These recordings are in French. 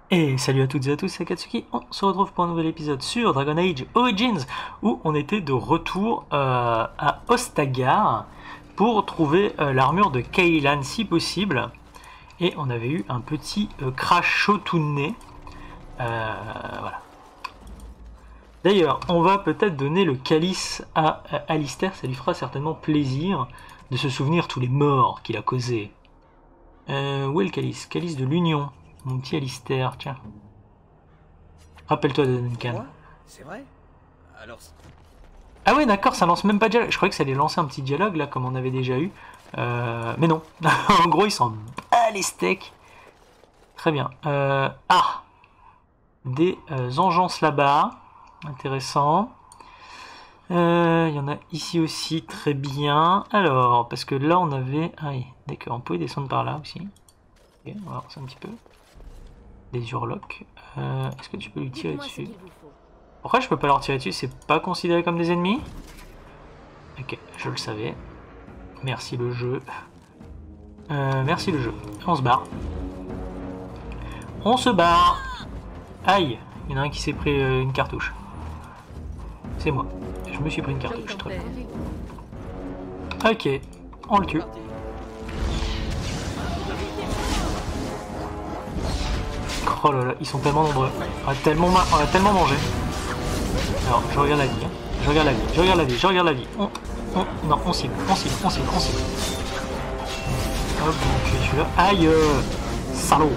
Et salut à toutes et à tous, c'est Akatsuki. On se retrouve pour un nouvel épisode sur Dragon Age Origins, où on était de retour à Ostagar pour trouver l'armure de Cailan si possible. Et on avait eu un petit crash Shotune. Voilà. D'ailleurs, on va peut-être donner le calice à Alistair, ça lui fera certainement plaisir de se souvenir tous les morts qu'il a causés. Où est le calice? Calice de l'Union. Mon petit Alistair, tiens. Rappelle-toi de Duncan. C'est vrai? Alors... Ah ouais, d'accord, ça lance même pas de dialogue. Je croyais que ça allait lancer un petit dialogue, là, comme on avait déjà eu. Mais non. En gros, il s'en bat les steaks. Très bien. Ah! Des engences là-bas. Intéressant. Il y en a ici aussi, très bien. Alors, parce que là, on avait... Ah oui, d'accord, on pouvait descendre par là aussi. Ok, on va voir ça un petit peu. Des Urlocs. Est-ce que tu peux lui tirer dessus? Pourquoi je peux pas leur tirer dessus? C'est pas considéré comme des ennemis? Ok, je le savais. Merci le jeu. Merci le jeu. On se barre. On se barre. Aïe, il y en a un qui s'est pris une cartouche. C'est moi. Je me suis pris une cartouche. Très bien. Ok, on le tue. Oh là là, ils sont tellement nombreux. On a tellement mangé. Alors, je regarde la vie. Hein. Je regarde la vie. Je regarde la vie. Je regarde la vie. Non, on cible. On cible. On cible. On cible. Hop, donc je suis là. Aïe, salaud.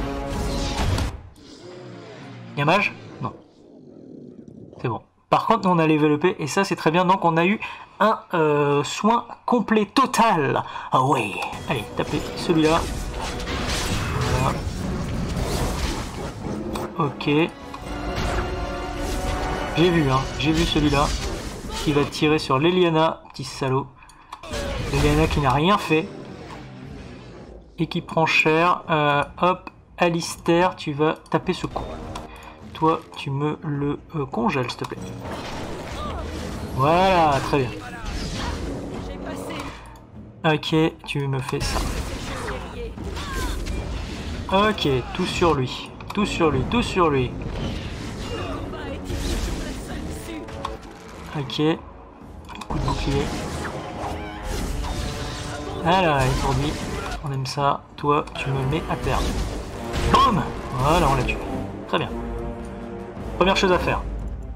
Y'a mage? Non. C'est bon. Par contre, on a développé, et ça c'est très bien. Donc on a eu un soin complet total. Ah ouais. Allez, tapez celui-là. Voilà. Ok. J'ai vu, hein. J'ai vu celui-là. Qui va tirer sur l'Eliana, petit salaud. L'Eliana qui n'a rien fait. Et qui prend cher. Hop, Alistair, tu vas taper ce con. Toi, tu me le congèles, s'il te plaît. Voilà, très bien. Ok, tu me fais ça. Ok, tout sur lui. Tout sur lui, tout sur lui. Ok. Coup de bouclier. Voilà, étourdi. On aime ça. Toi, tu me mets à terre. Boum! Voilà, on l'a tué. Très bien. Première chose à faire.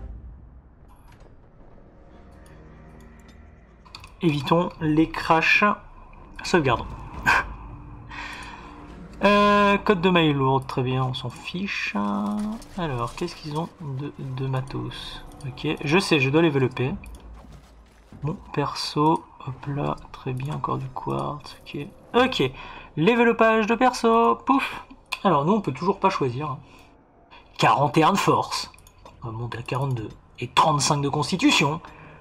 Évitons les crashs. Sauvegardons. Code de maille lourde, très bien, on s'en fiche. Alors, qu'est-ce qu'ils ont de matos? Ok, je sais, je dois les développer. Bon, perso, hop là, très bien, encore du quartz, ok. Ok, développage de perso, pouf. Alors, nous, on peut toujours pas choisir. Hein. 41 de force, on va monter à 42. Et 35 de constitution.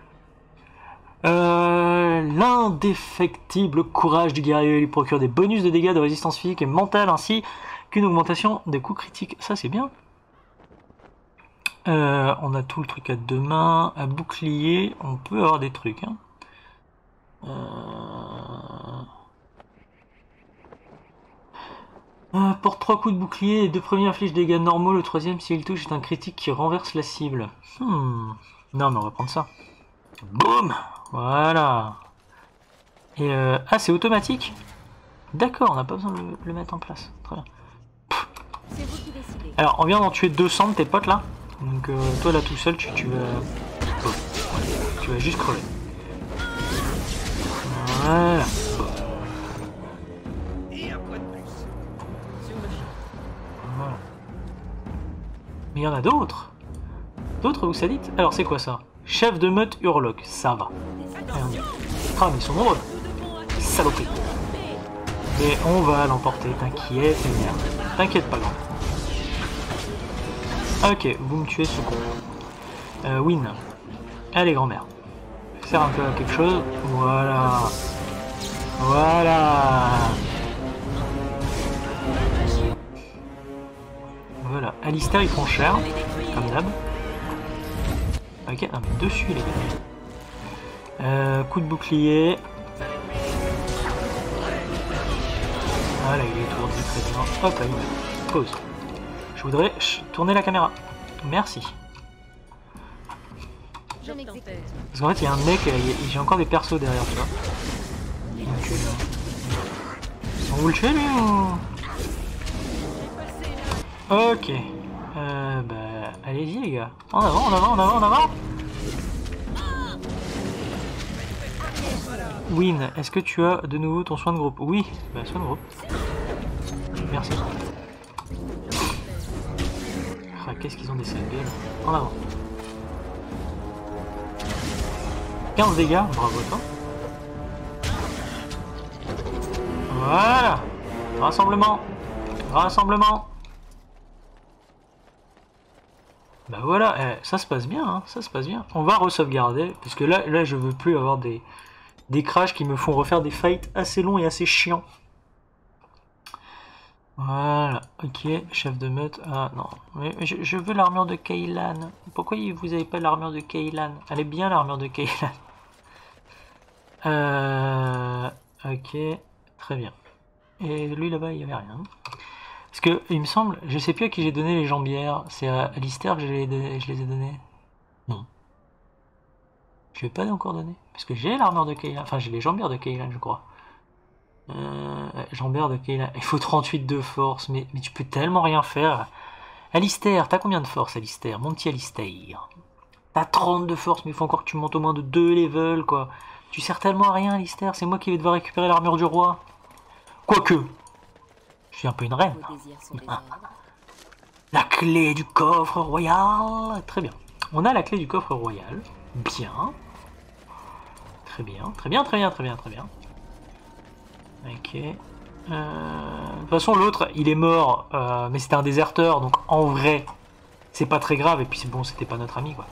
L'indéfectible courage du guerrier lui procure des bonus de dégâts de résistance physique et mentale ainsi qu'une augmentation des coups critiques. Ça c'est bien. On a tout le truc à deux mains, à bouclier, on peut avoir des trucs. Hein. Pour 3 coups de bouclier, les 2 premiers infligent des dégâts normaux, le troisième si il touche est un critique qui renverse la cible. Non mais on va prendre ça. Boum. Voilà. Et ah, c'est automatique? D'accord, on n'a pas besoin de le mettre en place. Très bien. Alors, on vient d'en tuer 200 de tes potes là. Donc, toi là tout seul, tu vas juste crever. Voilà. Voilà. Mais il y en a d'autres. D'autres, vous ça dites? Alors, c'est quoi ça? Chef de meute Urloc, ça va. Ah, mais ils sont nombreux. Saloperie. Mais on va l'emporter, t'inquiète, t'inquiète pas, grand. Ok, vous me tuez ce con. Win. Allez, grand-mère. Sert un peu à quelque chose. Voilà. Voilà. Voilà. Alistair, il prend cher, comme d'hab. Ok, non mais dessus les gars. Coup de bouclier. Voilà, il est étourdi, très bien. Hop là, il met. Pause. Je voudrais tourner la caméra. Merci. Je m'exécute. Parce qu'en fait, il y a un mec, j'ai encore des persos derrière, tu vois. Donc, on vous le tuer, lui, ou... Ok. Bah, allez-y, les gars. En avant, en avant, en avant, en avant. Win, est-ce que tu as de nouveau ton soin de groupe? Oui, bah, soin de groupe. Merci. Ah, qu'est-ce qu'ils ont des sales gueules. En avant. 15 dégâts, bravo toi. Voilà. Rassemblement. Rassemblement. Bah voilà, ça se passe bien, hein, ça se passe bien. On va re-sauvegarder, parce que là je veux plus avoir des crashs qui me font refaire des fights assez longs et assez chiants. Voilà, ok, chef de meute. Ah non, mais je veux l'armure de Kaylan. Pourquoi vous avez pas l'armure de Kaylan? Elle est bien l'armure de Kaylan. Ok, très bien. Et lui là-bas, il y avait rien. Parce que, il me semble, je sais plus à qui j'ai donné les jambières. C'est à Alistair que je les ai donnés. Non. Je vais pas encore donner. Parce que j'ai l'armure de Kaylan. Enfin, j'ai les jambières de Kaylan, je crois. Jambières de Kaylan. Il faut 38 de force, mais tu peux tellement rien faire. Alistair, t'as combien de force, Alistair? Mon petit Alistair. T'as 30 de force, mais il faut encore que tu montes au moins de 2 levels, quoi. Tu sers tellement à rien, Alistair. C'est moi qui vais devoir récupérer l'armure du roi. Quoique. Je suis un peu une reine. La clé du coffre royal. Très bien. On a la clé du coffre royal. Bien. Très bien. Très bien, très bien, très bien, très bien. Ok. De toute façon, l'autre, il est mort. Mais c'était un déserteur. Donc, en vrai, c'est pas très grave. Et puis, c'est bon, c'était pas notre ami, quoi.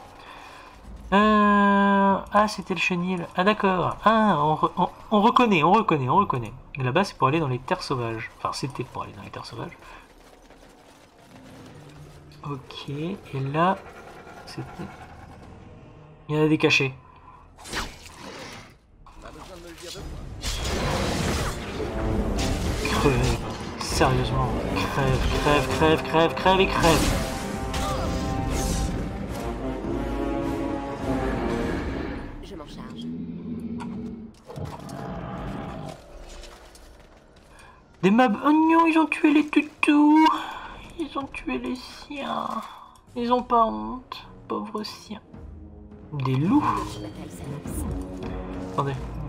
Ah, c'était le chenil. Ah, d'accord. Ah, on reconnaît, on reconnaît, on reconnaît. Là-bas, c'est pour aller dans les terres sauvages. Enfin, c'était pour aller dans les terres sauvages. Ok, et là, c'était... Il y en a des cachets. Creve. Sérieusement. Crève, crève, crève, crève, crève et crève. Je m'en charge. Des mobs oignons, ils ont tué les tutous. Ils ont tué les siens. Ils ont pas honte, pauvres siens. Des loups. Attendez.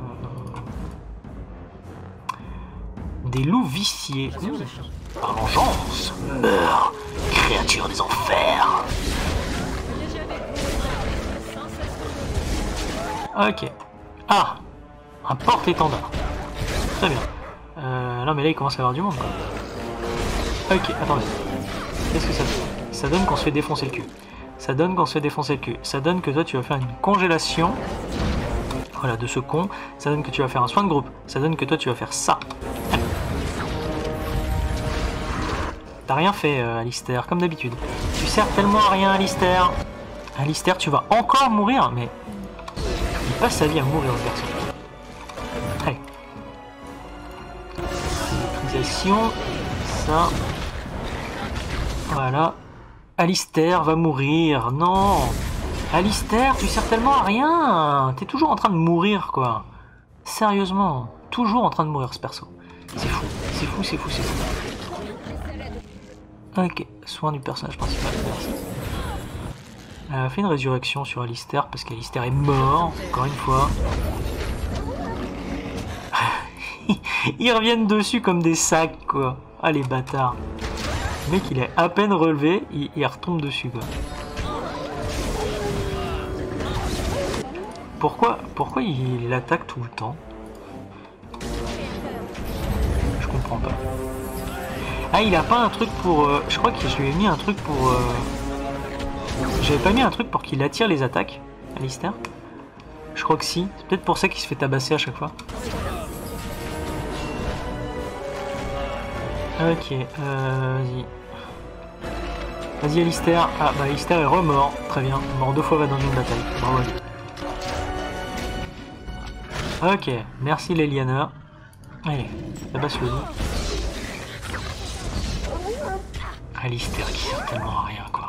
Des loups viciés. Par vengeance. Meurs, créature des enfers. Ok. Ah, un porte-étendard. Très bien. Non mais là il commence à y avoir du monde quoi. Ok, attendez. Qu'est-ce que ça donne? Ça donne qu'on se fait défoncer le cul. Ça donne qu'on se fait défoncer le cul. Ça donne que toi tu vas faire une congélation. Voilà, de ce con. Ça donne que tu vas faire un soin de groupe. Ça donne que toi tu vas faire ça. T'as rien fait, Alistair, comme d'habitude. Tu sers tellement à rien, Alistair. Alistair, tu vas encore mourir, mais... Il passe sa vie à mourir, le perso. Allez. Maîtrisation. Ça. Voilà. Alistair va mourir. Non. Alistair, tu sers tellement à rien. T'es toujours en train de mourir, quoi. Sérieusement. Toujours en train de mourir, ce perso. C'est fou. C'est fou, c'est fou, c'est fou. Ok. Soin du personnage principal. Merci. Elle a fait une résurrection sur Alistair parce qu'Alistair est mort, encore une fois. Ils reviennent dessus comme des sacs, quoi. Ah, les bâtards. Le mec, il est à peine relevé, il retombe dessus, quoi. Pourquoi il attaque tout le temps? Je comprends pas. Ah, il a pas un truc pour... je crois que je lui ai mis un truc pour... J'avais pas mis un truc pour qu'il attire les attaques, Alistair? Je crois que si. C'est peut-être pour ça qu'il se fait tabasser à chaque fois. Ok, vas-y. Vas-y, Alistair. Ah, bah Alistair est remort. Très bien. Mort 2 fois va dans une bataille. Bravo. Ok, merci Leliana. Allez, tabasse le loup. Alistair qui sert tellement à rien, quoi.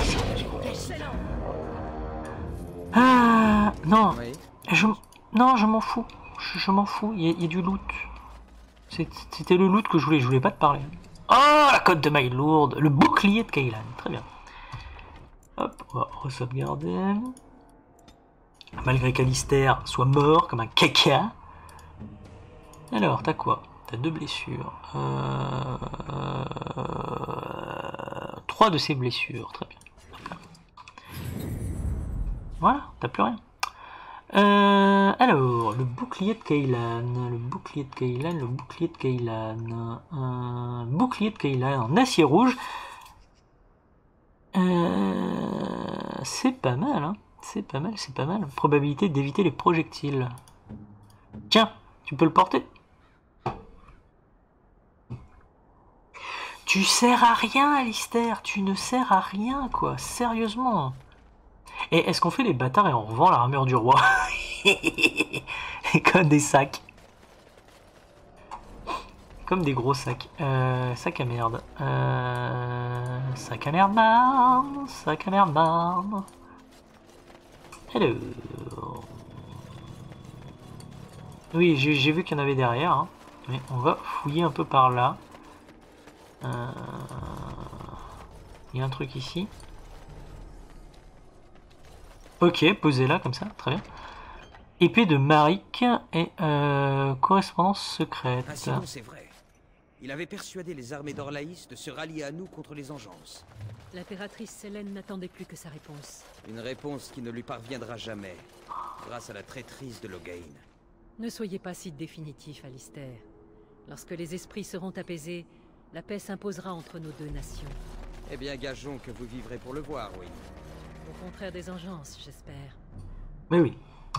Ah, non, Oui. non, je m'en fous. Je m'en fous, il y a du loot. C'était le loot que je voulais pas te parler. Oh, la cote de My Lord, le bouclier de Kaylan, très bien. Hop, on va re-sauvegarder. Malgré qu'Alistair soit mort comme un caca. Alors, t'as quoi? T'as 2 blessures. 3 de ces blessures, très bien. Voilà, t'as plus rien. Alors, le bouclier de Kaylan, le bouclier de Kaylan, le bouclier de Kaylan. Bouclier de Kaylan en acier rouge. C'est pas mal, hein. C'est pas mal, c'est pas mal. Probabilité d'éviter les projectiles. Tiens, tu peux le porter. Tu sers à rien, Alistair. Tu ne sers à rien, quoi. Sérieusement. Et est-ce qu'on fait les bâtards et on revend l'armure du roi? Comme des sacs. Comme des gros sacs. Sac à merde. Sac à merde, marde. Sac à merde, marde. Alors. Oui, j'ai vu qu'il y en avait derrière. Hein. Mais on va fouiller un peu par là. Il y a un truc ici. Ok, posé là, comme ça, très bien. Épée de Maric et correspondance secrète. Ah sinon, c'est vrai. Il avait persuadé les armées d'Orlaïs de se rallier à nous contre les engences. L'impératrice Célène n'attendait plus que sa réponse. Une réponse qui ne lui parviendra jamais, grâce à la traîtrise de Loghain. Ne soyez pas si définitif, Alistair. Lorsque les esprits seront apaisés, la paix s'imposera entre nos deux nations. Eh bien, gageons que vous vivrez pour le voir, oui. Au contraire des engences, j'espère. Mais oui.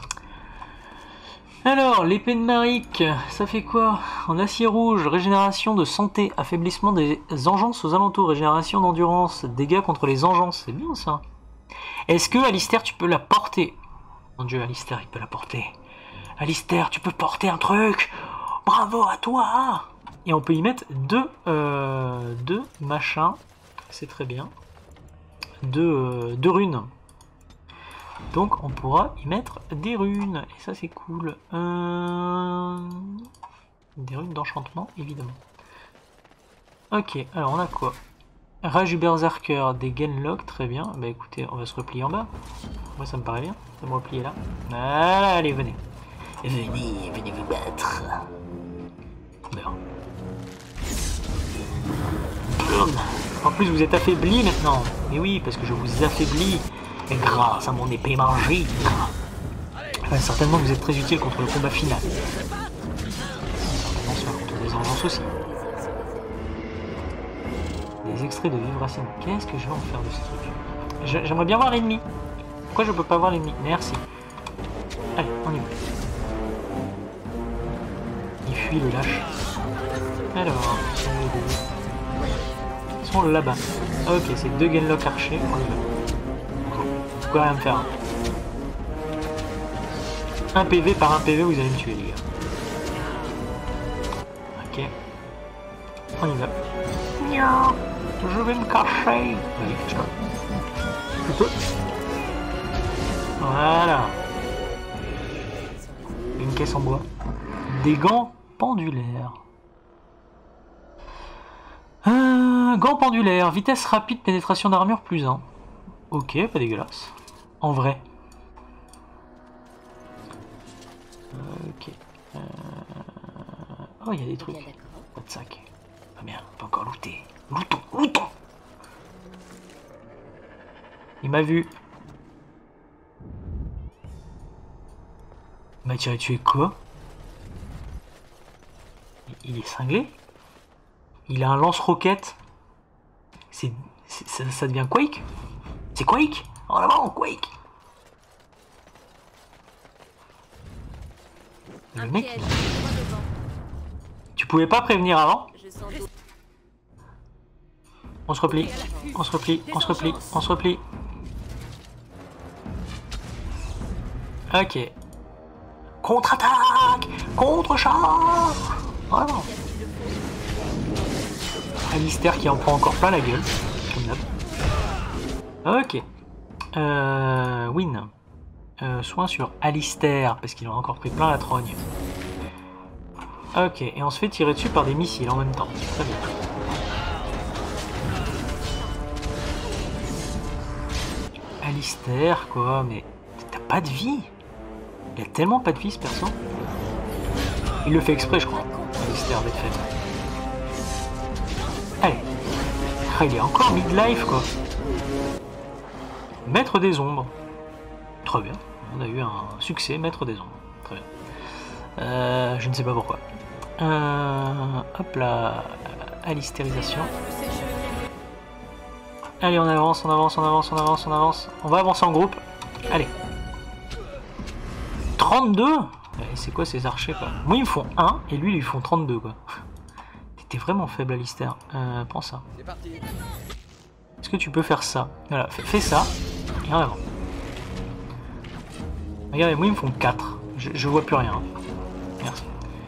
Alors, l'épée de Maric, ça fait quoi? En acier rouge, régénération de santé, affaiblissement des engences aux alentours, régénération d'endurance, dégâts contre les engences, c'est bien ça. Est-ce que, Alistair, tu peux la porter? Mon dieu, Alistair, il peut la porter. Alistair, tu peux porter un truc? Bravo à toi! Et on peut y mettre deux machins, c'est très bien. Deux runes. Donc on pourra y mettre des runes, et ça c'est cool. Des runes d'enchantement, évidemment. Ok, alors on a quoi? Rage du Berserker, des Genlock, très bien. Bah écoutez, on va se replier en bas. Moi ça me paraît bien, ça me replier là. Voilà, allez, venez. Venez vous battre. Meurs. En plus vous êtes affaibli maintenant. Mais oui, parce que je vous affaiblis. Et grâce à mon épée magique. Enfin, certainement vous êtes très utile contre le combat final. Certainement ça contre des engences aussi. Des extraits de vibration. Qu'est-ce que je vais en faire de ce truc? J'aimerais bien voir l'ennemi. Pourquoi je peux pas voir l'ennemi? Merci. Allez, on y va. Il fuit le lâche. Alors, ils sont là-bas. Ok, c'est deux Genlock archers. On y va. Vous pouvez rien me faire. Un PV par un PV, vous allez me tuer, les gars. Ok. On y va. Je vais me cacher. Vas-y, cache-toi. Plutôt. Voilà. Une caisse en bois. Des gants pendulaires. Gants pendulaires. Vitesse rapide, pénétration d'armure plus 1. Ok, pas dégueulasse. En vrai. Ok. Oh, il y a des trucs. Pas de sac. Ah bien, on peut encore looter. Lootons. Il m'a vu. Il m'a tiré dessus quoi? Il est cinglé? Il a un lance-roquette. Ça devient Quake? C'est Quake? En avant, Quake! Le mec... Tu pouvais pas prévenir avant? On se replie. Ok. Contre-attaque! Contre-char! Vraiment. Alistair qui en prend encore plein la gueule. Comme d'hab. Ok. Win. Soin sur Alistair, parce qu'il en a encore pris plein la trogne. Ok, et on se fait tirer dessus par des missiles en même temps. Très bien. Alistair, quoi, mais t'as pas de vie. Il a tellement pas de vie ce perso. Il le fait exprès, je crois. Alistair d'être faible. Allez. Ah, il est encore midlife, quoi. Maître des ombres. Très bien. On a eu un succès, maître des ombres. Très bien. Je ne sais pas pourquoi. Hop là. Alistairisation. Allez, on avance, on avance, on avance, on avance, on avance. On va avancer en groupe. Allez. 32 ? C'est quoi ces archers, quoi? Moi, ils me font 1, et lui, ils lui font 32, quoi. T'es vraiment faible, Alistair. Prends ça. Est-ce que tu peux faire ça? Voilà, fais ça, et en avant. Regardez, moi, ils me font 4. Je vois plus rien. Merci.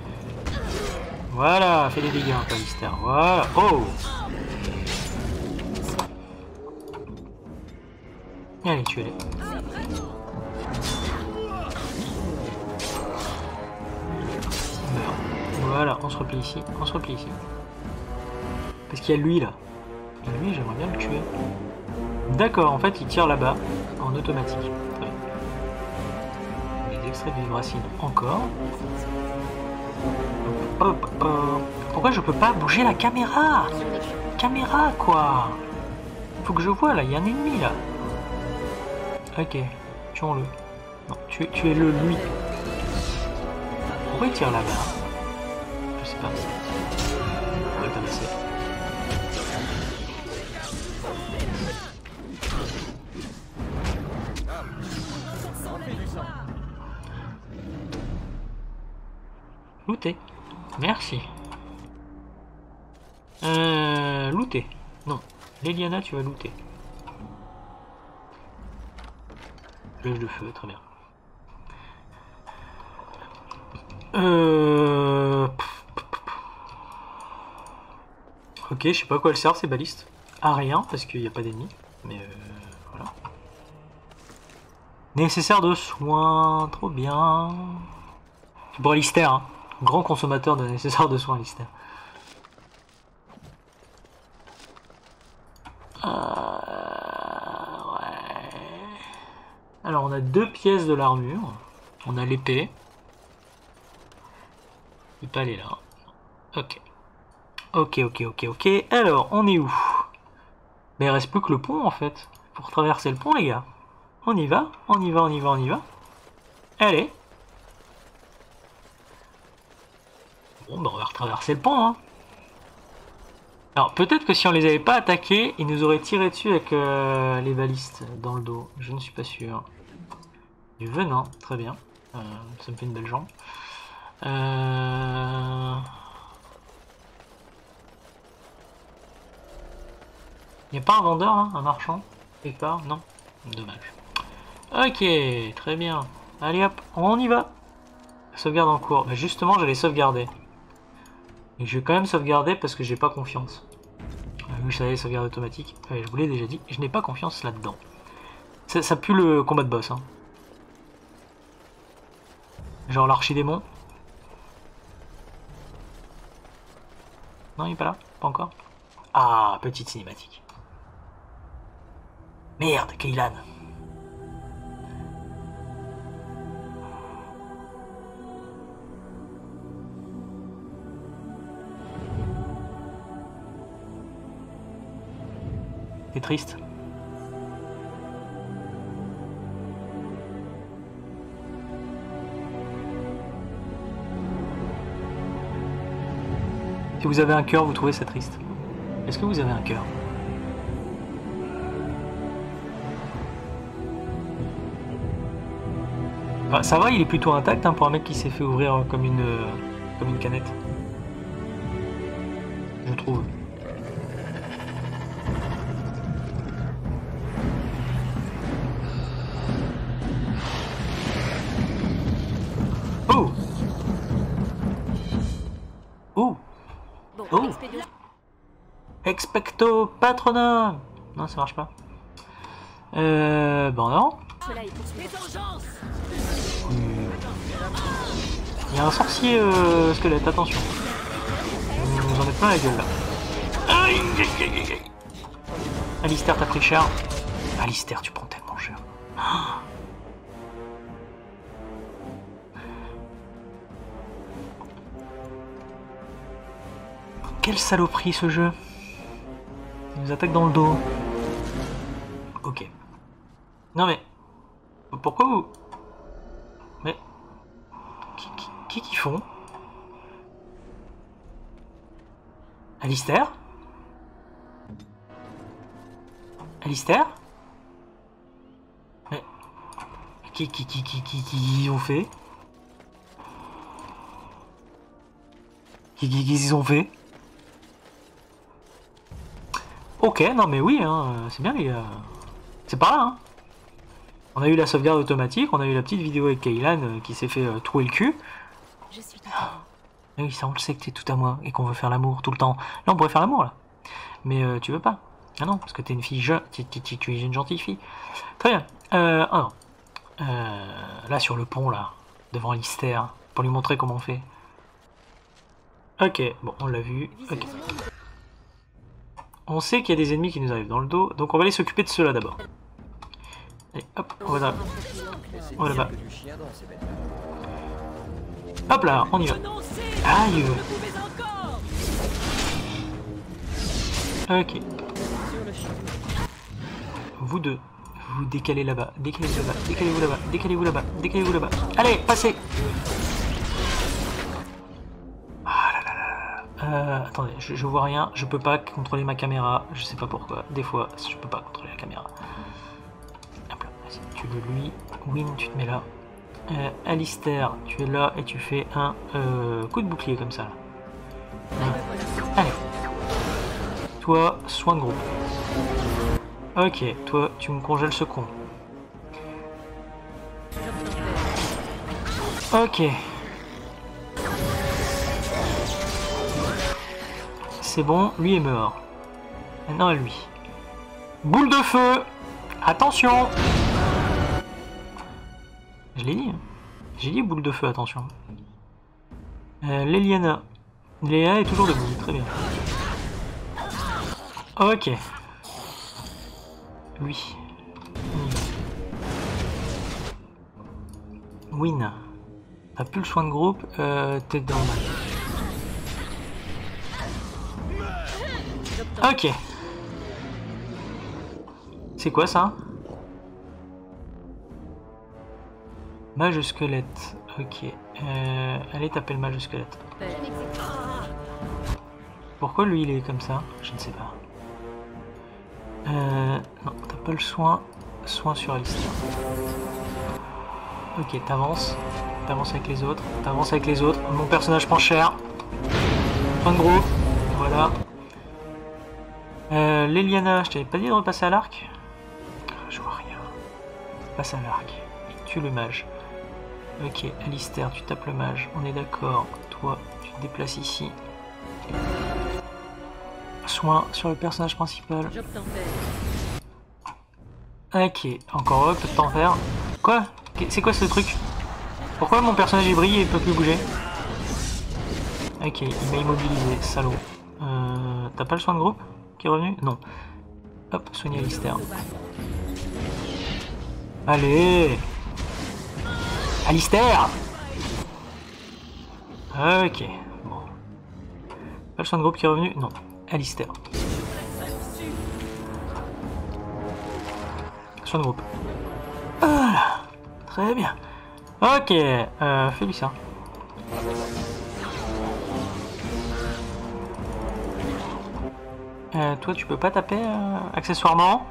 Voilà, fais des dégâts, un peu, Alistair. Voilà. Oh! Allez, tuez-les. Voilà, on se replie ici, on se replie ici. Parce qu'il y a lui là. Et lui, j'aimerais bien le tuer. D'accord, en fait, il tire là-bas, en automatique. Très bien. Les extraits de vibracine encore. Hop, hop. Pourquoi je peux pas bouger la caméra? Caméra, quoi. Faut que je vois, là, il y a un ennemi, là. Ok, tuons-le. Non, tuez-le, lui. Pourquoi il tire là-bas? Je sais pas. On va le tabasser. Looter. Merci. Looter. Non. Leliana, tu vas looter. Flèche de feu, très bien. Ok, je sais pas à quoi elle sert ces balistes. À rien, parce qu'il n'y a pas d'ennemis. Mais voilà. Nécessaire de soins, trop bien. C'est pour Alistair, hein. Grand consommateur de nécessaire de soins, Alistair. Ouais. Alors on a 2 pièces de l'armure. On a l'épée. Il peut aller là. Ok. Ok, ok, ok, ok. Alors, on est où? Mais il reste plus que le pont en fait. Pour traverser le pont, les gars. On y va, on y va, on y va, on y va. Allez. Bon, bah on va retraverser le pont, hein. Alors, peut-être que si on les avait pas attaqués, ils nous auraient tiré dessus avec les balistes dans le dos. Je ne suis pas sûr. Du venin, très bien. Ça me fait une belle jambe. Il n'y a pas un vendeur, hein, un marchand quelque part? Non. Dommage. Ok, très bien. Allez hop, on y va. Sauvegarde en cours. Bah justement, j'allais sauvegarder. Et je vais quand même sauvegarder parce que j'ai pas confiance. Oui, je savais, sauvegarde automatique. Ouais, je vous l'ai déjà dit, je n'ai pas confiance là-dedans. Ça pue le combat de boss, hein. Genre l'archidémon. Non, il est pas là? Pas encore? Ah, petite cinématique. Merde, Kaylan. C'est triste. Si vous avez un cœur, vous trouvez ça triste. Est-ce que vous avez un cœur? Enfin, ça va, il est plutôt intact, hein, pour un mec qui s'est fait ouvrir comme une canette. Je trouve. Oh! Oh! Bon, Oh! expédition. Expecto Patronum. Non, ça marche pas. Bon, non. Cela est poursuivi. Il y a un sorcier squelette, attention. Vous en êtes plein la gueule là. Aïe, aïe, aïe, aïe. Alistair, t'as pris cher. Alistair, tu prends tellement cher. Quelle saloperie ce jeu. Il nous attaque dans le dos. Ok. Non mais... Pourquoi vous... Mais... Qui font? Alistair? Alistair? Mais... Qui ont fait? Qu'ils ont fait? Ok, non mais oui, hein, c'est bien les gars. C'est pas là, hein. On a eu la sauvegarde automatique, on a eu la petite vidéo avec Kaylan qui s'est fait trouer le cul. Je suis tout à Mais oui, ça on le sait que t'es tout à moi et qu'on veut faire l'amour tout le temps. Là on pourrait faire l'amour là. Mais tu veux pas. Ah non, parce que t'es une fille jeune, tu es une gentille fille. Très bien. Alors, là sur le pont là, devant Alistair, pour lui montrer comment on fait. Ok, bon on l'a vu. Ok. On sait qu'il y a des ennemis qui nous arrivent dans le dos, donc on va aller s'occuper de ceux-là d'abord. Allez, hop, on va là. On va là-bas. Hop là, on y va. Aïe. Ok. Vous deux, vous décalez là-bas, décalez-vous là-bas, décalez-vous là-bas, décalez-vous là-bas, décalez-vous là-bas. Allez, passez. Ah là là là. Attendez, je vois rien, je peux pas contrôler ma caméra, je sais pas pourquoi. Des fois, je peux pas contrôler la caméra. Hop là, vas-y, tu veux lui, Win, tu te mets là. Alistair, tu es là et tu fais un coup de bouclier comme ça. Là. Allez. Toi, soin de groupe. Ok, toi, tu me congèles ce con. Ok. C'est bon, lui est mort. Maintenant à lui. Boule de feu. Attention. Je l'ai dit. J'ai dit boule de feu, attention. Leliana. Léa est toujours debout, très bien. Ok. Lui. Win. T'as plus le soin de groupe, t'es dans le mal. Ok. C'est quoi ça? Mage squelette. Ok. Allez taper le mage squelette. Pourquoi lui il est comme ça? Je ne sais pas. Non, t'as pas le soin. Soin sur Alistair. Ok, t'avances. T'avances avec les autres. T'avances avec les autres. Mon personnage prend cher. Fin de groupe. Voilà. Leliana, je t'avais pas dit de repasser à l'arc? Je vois rien. Passe à l'arc. Et tue le mage. Ok, Alistair, tu tapes le mage. On est d'accord. Toi, tu te déplaces ici. Soin sur le personnage principal. Ok, encore eux, peut-être t'en faire. Quoi? C'est quoi ce truc? Pourquoi mon personnage est brillé et il peut plus bouger? Ok, il m'a immobilisé, salaud. T'as pas le soin de groupe qui est revenu? Non. Hop, soigner Alistair. Allez! Alistair! Ok, bon. Pas le soin de groupe qui est revenu? Non. Alistair. Soin de groupe. Voilà. Très bien. Ok, fais-lui ça. Toi, tu peux pas taper accessoirement?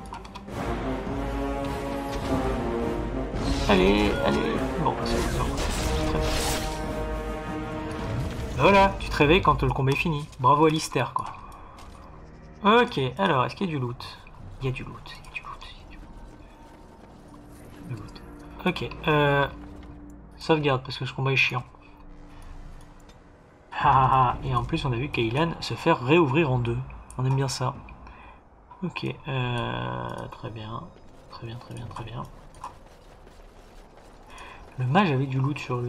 Allez, allez. Bon, c'est bon. Très bien. Voilà, tu te réveilles quand le combat est fini. Bravo Alistair, quoi. Ok, alors, est-ce qu'il y a du loot? Il y a du loot, il y a du loot, il y a du loot. Ok, sauvegarde, parce que ce combat est chiant. Et en plus, on a vu Kaylan se faire réouvrir en deux. On aime bien ça. Ok, très bien. Très bien, très bien, très bien. Le mage avait du loot sur lui.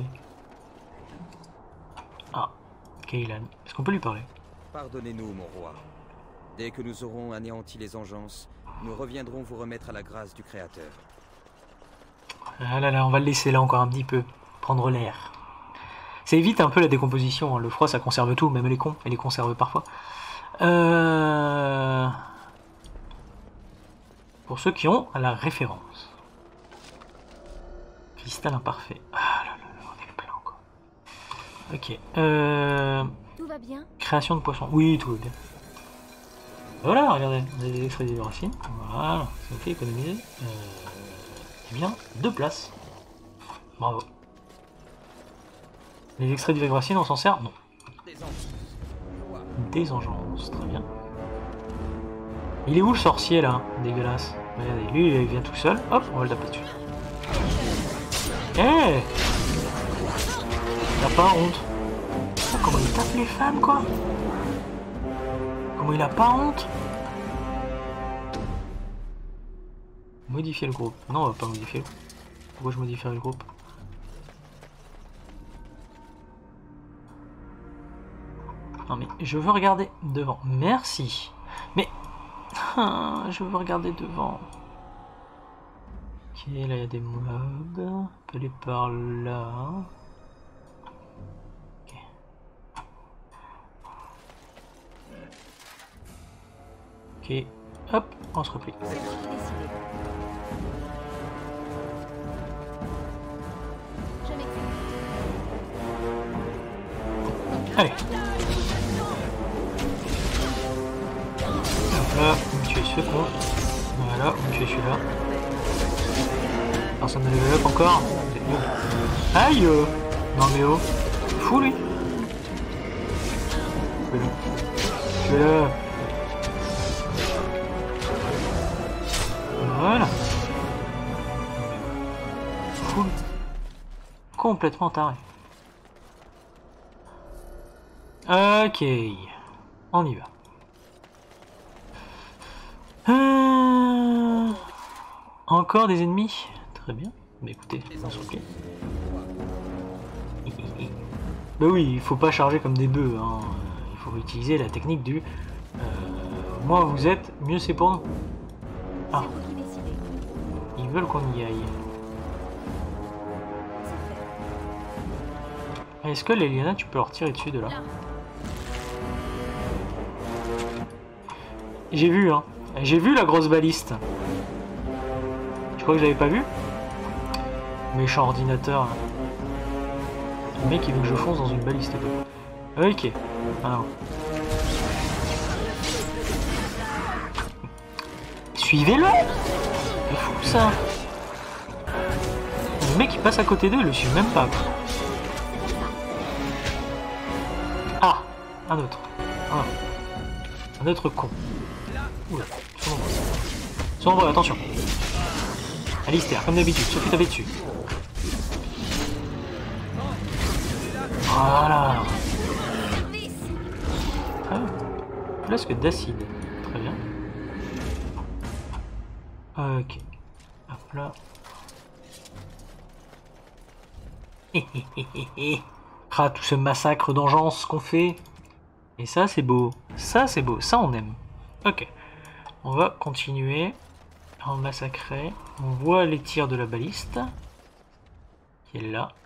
Ah, Kaylan. Est-ce qu'on peut lui parler? Pardonnez-nous, mon roi. Dès que nous aurons anéanti les engences, nous reviendrons vous remettre à la grâce du Créateur. Ah là là, on va le laisser là encore un petit peu. Prendre l'air. Ça évite un peu la décomposition. Hein. Le froid, ça conserve tout, même les cons. Et les conserve parfois. Pour ceux qui ont la référence. Cristal imparfait. Ah là là, on est plein quoi. Ok. Tout va bien? Création de poissons. Oui, tout va bien. Voilà, regardez. On a des extraits de racines. Voilà, ça fait économiser. Eh bien, 2 places. Bravo. Les extraits de racines, on s'en sert? Non. Des engences, très bien. Il est où le sorcier là? Dégueulasse. Regardez, lui il vient tout seul. Hop, on va le taper dessus. Eh, t'as pas honte? Oh, comment il tape les femmes quoi? Comment il a pas honte? Modifier le groupe. Non, on va pas modifier. Pourquoi je modifierais le groupe? Non mais je veux regarder devant. Merci. Mais je veux regarder devant. Ok, là il y a des mobs. On peut aller par là. Ok. Ok. Hop, on se replie. C'est vous qui décidez. Je m'exécute. Allez. Hop là, on me tuer ce con. Voilà, on me tuer celui-là. Personne ne level up encore. Aïe non mais oh. Fou lui. Tuez-le. Voilà. Fou. Complètement taré. Ok. On y va. Encore des ennemis? Très bien. Mais écoutez, on se replie. Bah oui, il faut pas charger comme des bœufs. Hein. Il faut utiliser la technique du moins vous êtes, mieux c'est pour nous. Ah. C'est vous qui décidez. Ils veulent qu'on y aille. Est-ce que l'Eliana, tu peux leur tirer dessus de là? J'ai vu, hein. J'ai vu la grosse baliste. Je crois que j'avais pas vu. Méchant ordinateur. Là. Le mec il veut que je fonce dans une baliste. Ok. Alors. Suivez-le. C'est fou ça. Le mec il passe à côté d'eux, il le suit même pas. Ah, un autre. Un autre con. Oula, sont nombreux, attention. Alistair, comme d'habitude, Sophie t'avait dessus. Voilà. Très bien. Flasque d'acide. Très bien. Ok. Hop là. Ah, tout ce massacre d'engeance qu'on fait. Et ça, c'est beau. Ça, c'est beau. Ça, on aime. Ok. On va continuer à en massacrer. On voit les tirs de la baliste. Qui est là.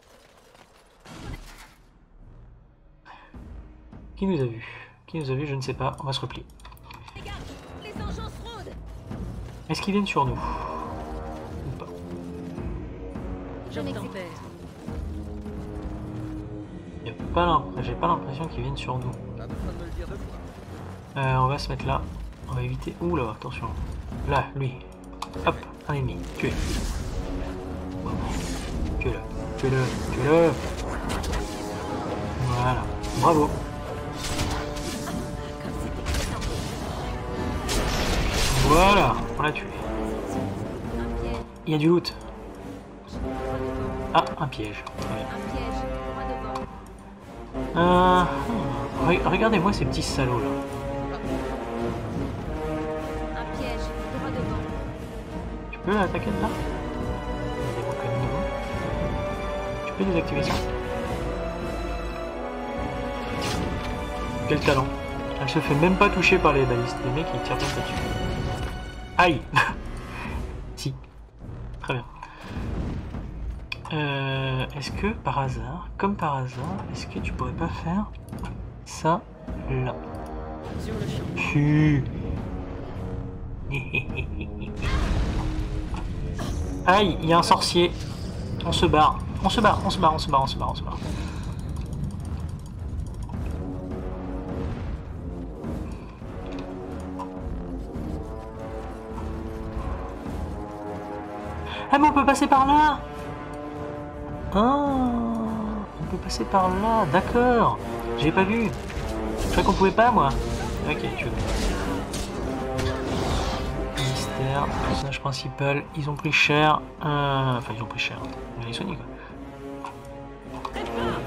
Qui nous a vu? Qui nous a vu? Je ne sais pas. On va se replier. Est-ce qu'ils viennent sur nous? Ou pas? Je m'exécute. J'ai pas l'impression qu'ils viennent sur nous. On va se mettre là. On va éviter. Ouh là, attention. Là, lui. Hop, un ennemi. Tuez. Tuez-le. Tuez-le. Tuez-le. Voilà. Bravo. Voilà. On l'a tué. Il y a du loot. Ah, un piège. Très bien. Regardez-moi ces petits salauds là. peux attaquer de là? Des bons canons. Tu peux désactiver ça? Quel talent! Elle se fait même pas toucher par les balistes. Les mecs ils tirent pas dessus. Aïe! Si. Très bien. Est-ce que par hasard, comme par hasard, est-ce que tu pourrais pas faire ça là? Sur le champ. Si. Aïe, il y a un sorcier. On se barre. On se barre, on se barre, on se barre, on se barre, on se barre. Ah mais on peut passer par là. Ah, on peut passer par là, d'accord. J'ai pas vu. Je croyais qu'on pouvait pas, moi. Ok, tu veux. Mystère, personnage principal, ils ont pris cher. Enfin, ils ont pris cher. On va les soigner, quoi.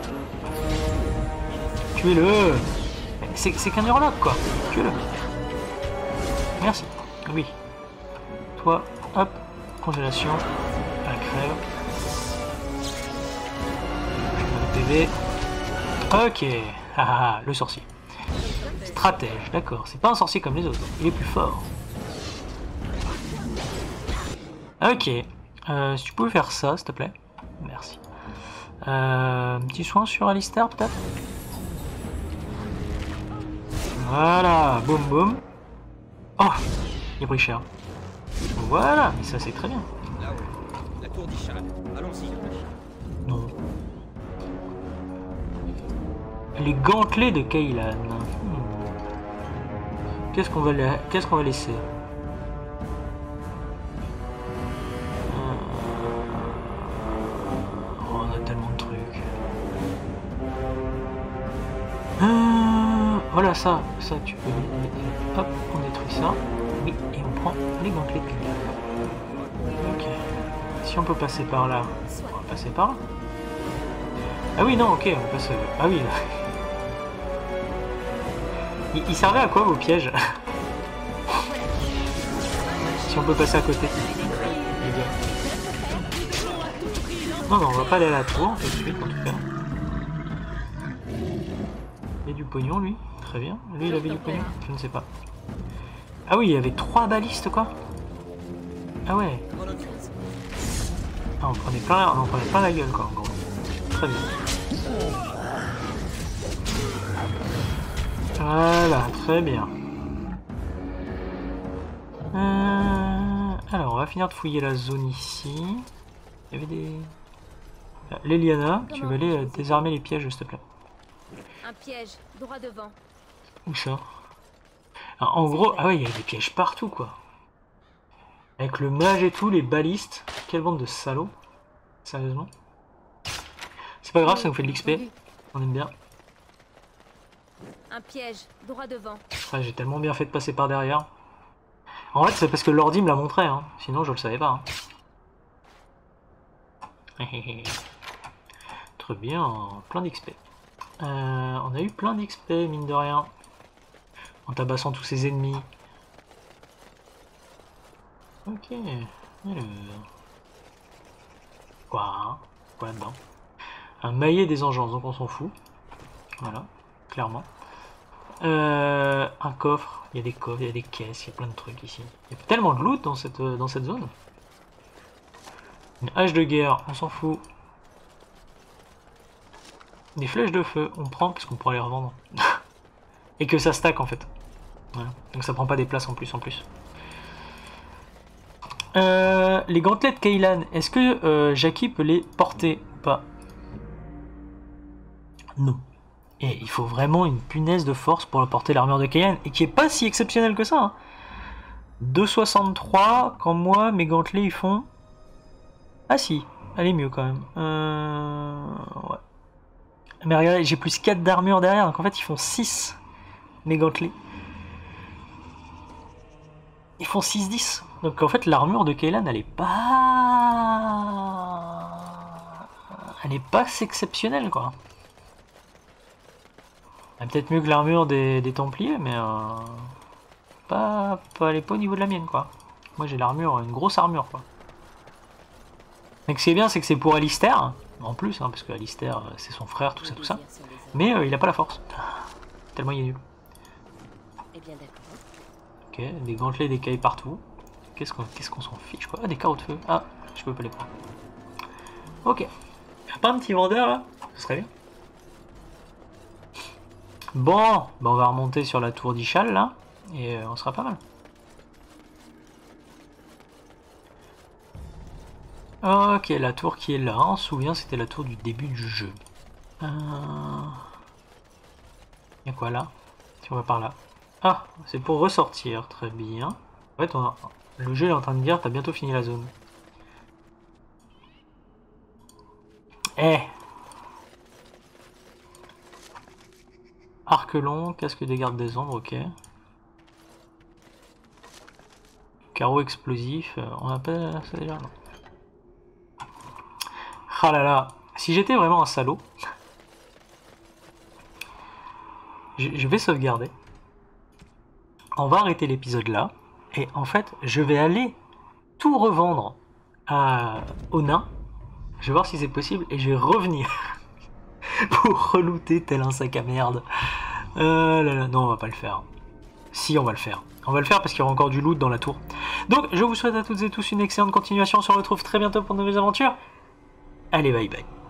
Tuez-le. C'est qu'un hurloc, quoi. Tuez-le. Merci. Oui. Toi, hop. Congélation. Elle crève. PV. Ok. Ah, le sorcier. Stratège, d'accord. C'est pas un sorcier comme les autres. Il est plus fort. Ok. Si tu pouvais faire ça, s'il te plaît. Merci. Petit soin sur Alistair, peut-être. Voilà. Boum, boum. Oh, il a pris cher. Voilà, mais ça c'est très bien. Là-haut, la tour d'Ishal. Allons-y. Non. Les gantelets de Kaylan. Qu'est-ce qu'on va laisser? Oh, on a tellement de trucs. Voilà ça tu peux. Hop, on détruit ça. Oui, et on prend les gantelets de Kaylan. Ok. Si on peut passer par là, on va passer par là. Ah oui, non, ok, on passe. Ah oui. Il servait à quoi vos pièges? Si on peut passer à côté. Les gars. Non, non, on va pas aller à la tour, tout de suite en tout cas. Il y a du pognon lui, très bien. Lui il avait du pognon, je ne sais pas. Ah oui, il y avait 3 balistes quoi. Ah ouais. Ah, on prenait plein la gueule quoi en gros. Très bien. Voilà, très bien. Alors, on va finir de fouiller la zone ici. Il y avait des... Leliana, tu vas aller désarmer les pièges, s'il te plaît. Un piège, droit devant. Où ça? Alors, en gros, ah ouais, il y a des pièges partout, quoi. Avec le mage et tout, les balistes. Quelle bande de salauds. Sérieusement. C'est pas grave, ça nous fait de l'XP. On aime bien. Un piège, droit devant. Ah, j'ai tellement bien fait de passer par derrière. En fait, c'est parce que l'ordi me l'a montré, hein. Sinon je le savais pas. Hein. Très bien, plein d'XP. On a eu plein d'XP, mine de rien. En tabassant tous ses ennemis. Ok. Alors... Quoi là-dedans? Un maillet des engences, donc on s'en fout. Voilà, clairement. Un coffre, il y a des coffres, il y a des caisses, il y a plein de trucs ici. Il y a tellement de loot dans cette zone. Une hache de guerre, on s'en fout. Des flèches de feu, on prend parce qu'on pourra les revendre. Et que ça stack en fait. Voilà. Donc ça prend pas des places en plus. Les gantelets de Kaylan, est-ce que Jackie peut les porter ou pas? Non. Et il faut vraiment une punaise de force pour porter l'armure de Kaylan, et qui est pas si exceptionnelle que ça. Hein. 2,63, quand moi, mes gantelets ils font... Ah si, elle est mieux quand même. Ouais. Mais regardez, j'ai plus 4 d'armure derrière, donc en fait ils font 6, mes gantelets. Ils font 6-10. Donc en fait l'armure de Kaylan, elle est pas... Elle est pas exceptionnelle quoi. Peut-être mieux que l'armure des Templiers, mais elle est pas au niveau de la mienne quoi. Moi j'ai l'armure, une grosse armure quoi. Donc ce qui est bien, c'est que c'est pour Alistair, en plus, hein, parce que Alistair, c'est son frère, tout ça, tout ça. Mais il a pas la force. Tellement il est nul. Eh bien d'accord. Ok, des gantelets d'écailles partout. Qu'est-ce qu'on s'en fiche quoi? Ah, des carreaux de feu. Ah, je peux pas les prendre. Ok. Y'a pas un petit vendeur là? Ce serait bien. Bon, bah on va remonter sur la tour d'Ishal là. Et on sera pas mal. Ok, la tour qui est là. On se souvient, c'était la tour du début du jeu. Y'a quoi là? Si on va par là. Ah, c'est pour ressortir. Très bien. En fait, le jeu est en train de dire t'as bientôt fini la zone. Eh! Arc long, casque des gardes des ombres, ok. Carreau explosif, on appelle ça déjà, non. Ah là là, si j'étais vraiment un salaud, je vais sauvegarder. On va arrêter l'épisode là, et en fait, je vais aller tout revendre au nain. Je vais voir si c'est possible, et je vais revenir pour relooter tel un sac à merde. Là là, non, on va pas le faire. Si, on va le faire. On va le faire parce qu'il y aura encore du loot dans la tour. Donc, je vous souhaite à toutes et tous une excellente continuation. On se retrouve très bientôt pour de nouvelles aventures. Allez, bye bye.